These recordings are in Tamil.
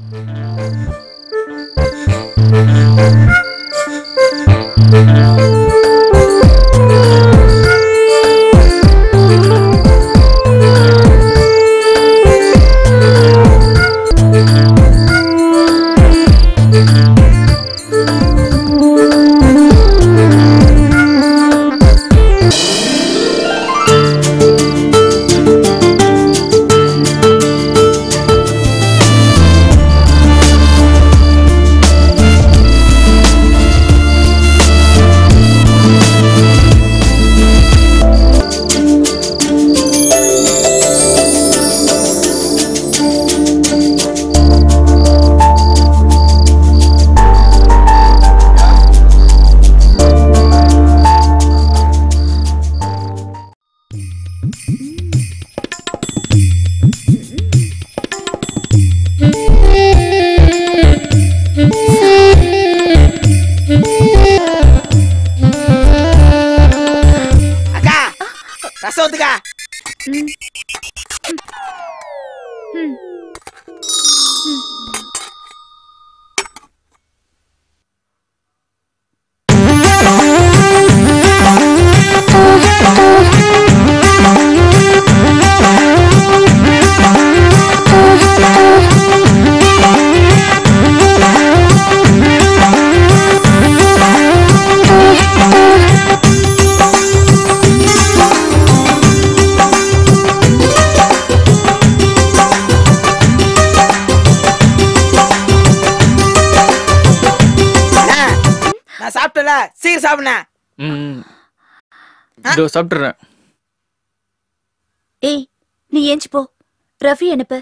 ஏய், நீ ஏஞ்சி போ. ரஃபி அனுப்பு,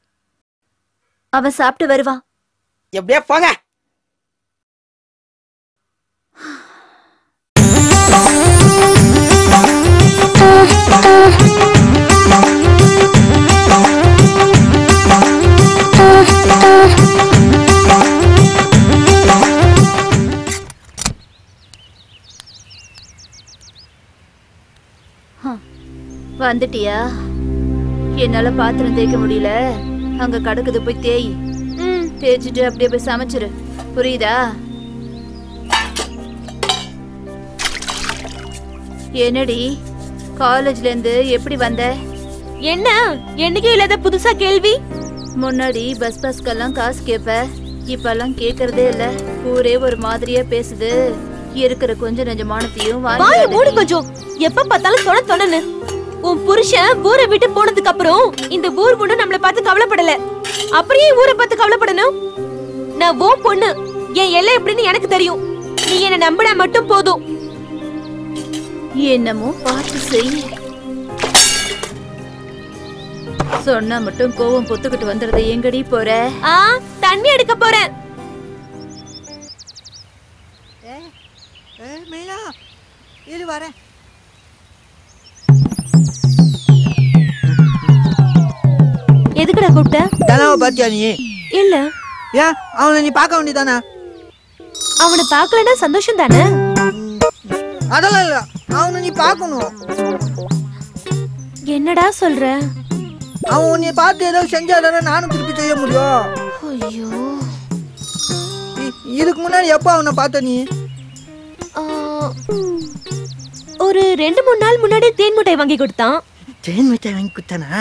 அவன் சாப்பிட்டு வருவான். எப்படியா போங்க. வந்துட்டியா? என்னால பாத்திரம் தேய்க்க முடியல, அங்க கடக்குது, போய் தேய். தேய்ச்சிட்டு அப்படியே போய் சமைச்சிரு, புரியுதா? என்னடி காலேஜ்ல இருந்து எப்படி வந்த? என்ன என்னைக்கு இல்லாத புதுசா கேள்வி? முன்னாடி பஸ் பாஸ்க்கெல்லாம் காசு கேப்ப, இப்பெல்லாம் கேக்குறதே இல்ல. ஊரே ஒரு மாதிரியா பேசுது. இருக்கிற கொஞ்சம் நெஞ்சமானத்தையும் வாய மூடு கொஞ்சம். எப்ப பார்த்தாலும் தொட தொடன்னு. உன் புருஷன் ஊரை விட்டு போனதுக்கு அப்புறம் இந்த ஊர் பொண்ணு நம்மள பார்த்து கவலைப்படல, அப்படியே ஊரை பார்த்து கவலைப்படணும். நான் ஓ பொண்ணு, என் எல்லை எப்படின்னு எனக்கு தெரியும். நீ என்ன நம்பினா மட்டும் போதும். என்னமோ பார்த்து செய். சொன்னா மட்டும் கோவம் பொத்துக்கிட்டு வந்துறத எங்கடி போற? தண்ணி எடுக்க போறேன். இரு வரேன். எதுக்குடா கூப்பிட்ட? தனாவை பாத்தியா நீ? இல்ல. ஏன் அவனை நீ பார்க்க வேண்டியதானே? அவனை பார்க்கலன்னா சந்தோஷம் தானே? அதெல்லாம் இல்ல, அவனை நீ பார்க்கணும். என்னடா சொல்ற? அவன் உன்னை பார்த்து ஏதோ செஞ்சாதானே நானும் திருப்பி செய்ய முடியும். ஐயோ, இதுக்கு முன்னாடி எப்போ அவனை பார்த்த நீ? ஒரு 2-3 நாள் முன்னாடி தேன் மிட்டாய் வாங்கி கொடுத்தான். தேன் மிட்டாய் வாங்கி கொடுத்தானா?